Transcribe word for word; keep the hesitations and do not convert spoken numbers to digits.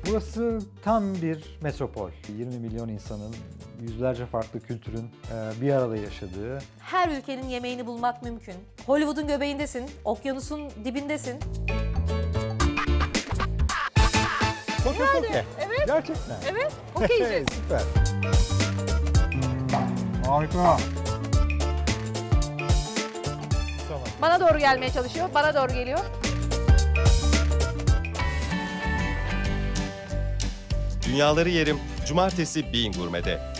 Burası tam bir metropol. yirmi milyon insanın, yüzlerce farklı kültürün bir arada yaşadığı. Her ülkenin yemeğini bulmak mümkün. Hollywood'un göbeğindesin, okyanusun dibindesin. Poke Yani, poke. evet. Gerçekten. Evet, poke yiyeceğiz. Süper. Harika. Bana doğru gelmeye çalışıyor, bana doğru geliyor. Dünyaları Yerim, Cumartesi Bein Gurme'de.